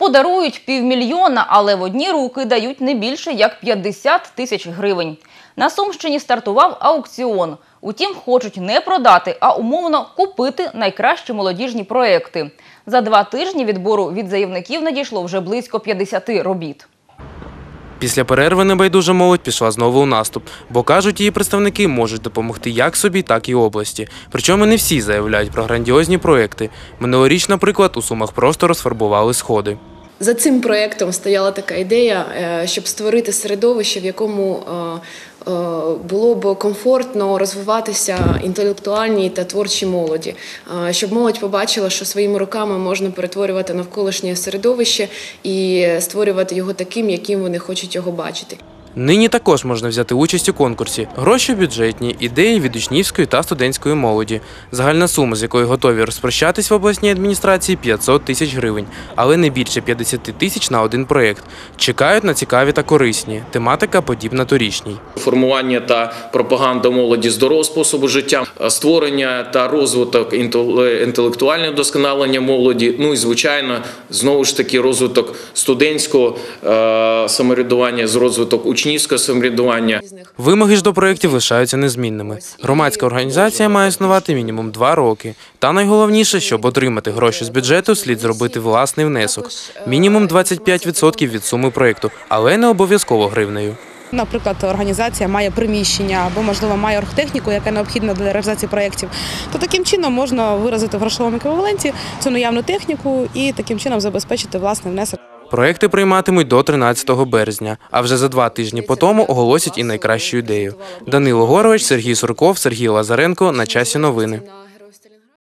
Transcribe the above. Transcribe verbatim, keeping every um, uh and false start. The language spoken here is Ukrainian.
Подарують півмільйона, але в одні руки дають не більше як п'ятдесят тисяч гривень. На Сумщині стартував аукціон. Утім, хочуть не продати, а умовно купити найкращі молодіжні проекти. За два тижні відбору від заявників надійшло вже близько п'ятдесяти робіт. Після перерви небайдужа молодь пішла знову у наступ, бо, кажуть, її представники можуть допомогти як собі, так і області. Причому не всі заявляють про грандіозні проекти. Минулоріч, наприклад, у Сумах просто розфарбували сходи. За цим проєктом стояла така ідея, щоб створити середовище, в якому було б комфортно розвиватися інтелектуальній та творчій молоді. Щоб молодь побачила, що своїми руками можна перетворювати навколишнє середовище і створювати його таким, яким вони хочуть його бачити. Нині також можна взяти участь у конкурсі. Гроші бюджетні, ідеї від учнівської та студентської молоді. Загальна сума, з якою готові розпрощатись в обласній адміністрації – п'ятсот тисяч гривень, але не більше п'ятдесят тисяч на один проєкт. Чекають на цікаві та корисні. Тематика подібна торічній. Формування та пропаганда молоді здорового способу життя, створення та розвиток інтелектуального вдосконалення молоді, ну і, звичайно, знову ж таки, розвиток студентського самоврядування, з розвиток учнівського самоврядування. Вимоги ж до проєктів лишаються незмінними. Громадська організація має існувати мінімум два роки. Та найголовніше, щоб отримати гроші з бюджету, слід зробити власний внесок. Мінімум двадцять п'ять відсотків від суми проєкту, але не обов'язково гривнею. Наприклад, організація має приміщення або, можливо, має оргтехніку, яка необхідна для реалізації проєктів, то таким чином можна виразити в грошовому еквіваленті цю наявну техніку і таким чином забезпечити власний внесок. Проєкти прийматимуть до тринадцятого березня, а вже за два тижні по тому оголосять і найкращу ідею. Данило Горович, Сергій Сурков, Сергій Лазаренко. На часі новини.